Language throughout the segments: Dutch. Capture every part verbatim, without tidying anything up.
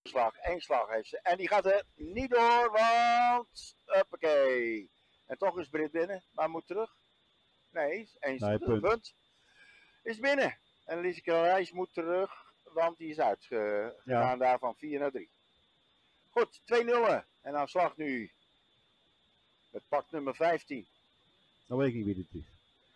slag, één slag heeft ze. En die gaat er niet door, want... Hoppakee. En toch is Brit binnen, maar moet terug. Nee, één Nee, punt. punt. Is binnen. En Lieseke Reis moet terug, want die is uitgegaan ja. daar van vier naar drie. Goed, twee nul. En aan slag nu. Met pak nummer vijftien. Dan weet ik niet wie dit is.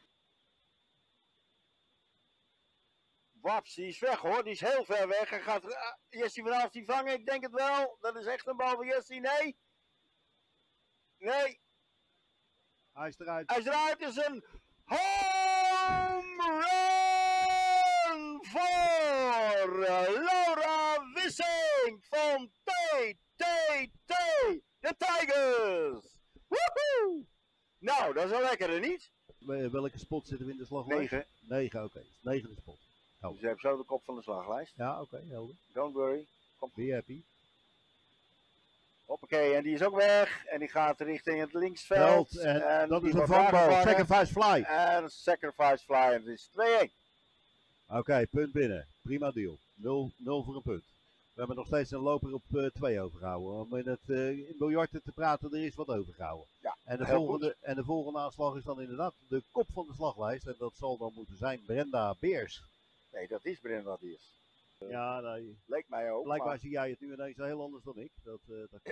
Waps, die is weg hoor, die is heel ver weg. En gaat uh, Jessie van Aalst die vangen? Ik denk het wel. Dat is echt een bal van Jessie. Nee. Nee. Hij is eruit. Hij is eruit. Het is een home run voor Laura Wissink van T T T. De Tigers. Woehoe. Nou, dat is wel lekker, hè, niet? Welke spot zitten we in de slaglijst? Negen. Negen, oké. Okay. Negende spot. Oh. Dus je hebt zo de kop van de slaglijst. Ja, oké, okay, helder. Don't worry. Kom. Be happy. Hoppakee, en die is ook weg. En die gaat richting het linksveld. Veld, en, en dat is een vangbal. Sacrifice fly. En sacrifice fly. En het is twee-één. Oké, okay, punt binnen. Prima deal. nul voor een punt. We hebben nog steeds een loper op twee uh, overgehouden. Om in het uh, in biljarten te praten, er is wat overgehouden. Ja, en, de volgende, en de volgende aanslag is dan inderdaad de kop van de slaglijst. En dat zal dan moeten zijn Brenda Beers. Nee, dat is Brenda Beers. Uh, ja, nee. Leek mij ook. Blijkbaar maar... zie jij het nu ineens heel anders dan ik. Dat, uh, dat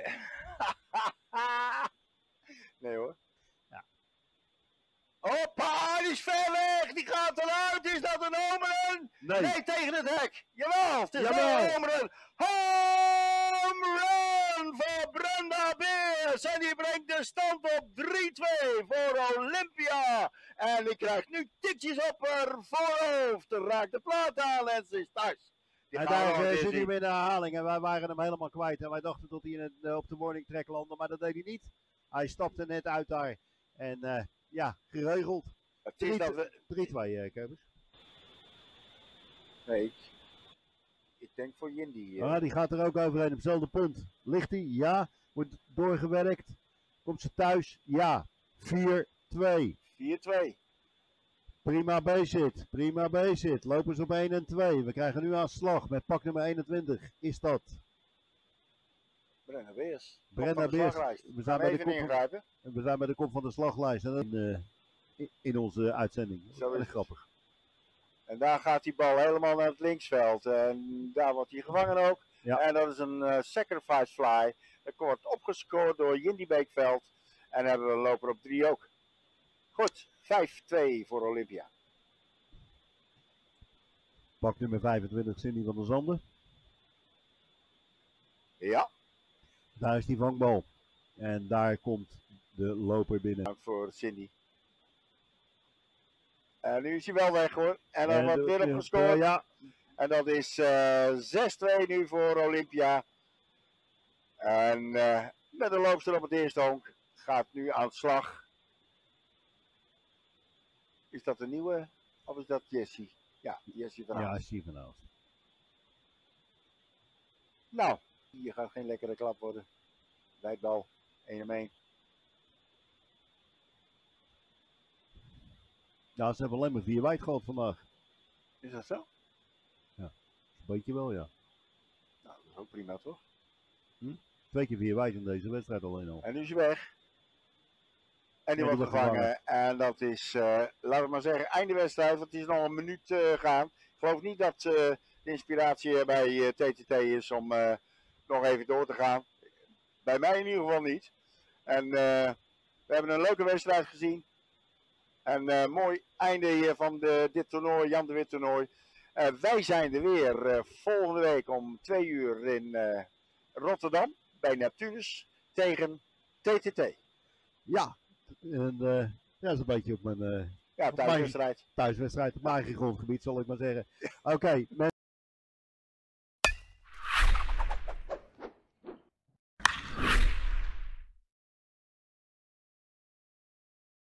nee hoor. Ja. Hoppa, die is ver weg. Die gaat eruit. Is dat een homerun? Nee. Nee, tegen het hek. Jawel, het is Jawel. wel een homerun. Home run voor Brenda Beers. En die brengt de stand op drie twee voor Olympia. En die krijgt nu tikjes op haar voorhoofd. Er raakt de plaat aan en ze is thuis. Hij daar zit hij weer in de herhaling en wij waren hem helemaal kwijt. En wij dachten dat hij in het, uh, op de morning track landde, maar dat deed hij niet. Hij stapte net uit daar. En uh, ja, geregeld. drie twee, uh, Keubers. Nee, ik, ik denk voor Jindy. Uh. Ah, die gaat er ook overheen op hetzelfde punt. Ligt hij? Ja. Wordt doorgewerkt. Komt ze thuis? Ja. vier twee. vier twee. Prima bezit. Prima bezit. Lopen ze op één en twee. We krijgen nu aan slag met pak nummer eenentwintig. Is dat? Brenda Beers. Brenda Beers. We zijn bij de kop ingrijpen. van, we zijn bij de kop van de slaglijst. En in, uh, in, in onze uitzending. Zo is erg grappig. En daar gaat die bal helemaal naar het linksveld. En daar wordt hij gevangen ook. Ja. En dat is een uh, sacrifice fly. Dat wordt opgescoord door Jindy Beekveld. En hebben we een loper op drie ook. Goed, vijf twee voor Olympia. Pak nummer vijfentwintig, Cindy van der Zanden. Ja. Daar is die vangbal. En daar komt de loper binnen. Dank voor Cindy. En nu is hij wel weg hoor. En dan wordt weer opgescoord. Ja. En dat is uh, zes twee nu voor Olympia. En uh, met de loopster op het eerste honk gaat nu aan de slag. Is dat de nieuwe of is dat Jessie? Ja, Jessie van Aalst. Ja, Jessie van Aalst. Nou, hier gaat geen lekkere klap worden. Wijdbal, één om één. Ja, ze hebben alleen maar vier wijd gehad vandaag. Is dat zo? Ja, een beetje wel, ja. Nou, dat is ook prima toch? Hm? Twee keer vier wijd in deze wedstrijd alleen al. En nu is hij weg. En die ja, wordt gevangen. gevangen. En dat is, uh, laten we maar zeggen, einde wedstrijd. Want het is nog een minuut uh, gaan. Ik geloof niet dat uh, de inspiratie bij uh, T T T is om uh, nog even door te gaan. Bij mij in ieder geval niet. En uh, we hebben een leuke wedstrijd gezien. En uh, mooi einde hier van de, dit toernooi, Jan de Wit toernooi. Uh, wij zijn er weer uh, volgende week om twee uur in uh, Rotterdam. Bij Neptunus tegen T T T. Ja. En, uh, ja, dat is een beetje op mijn, uh, ja, thuiswedstrijd. Thuiswedstrijd, op mijn eigen grondgebied zal ik maar zeggen. Oké, okay,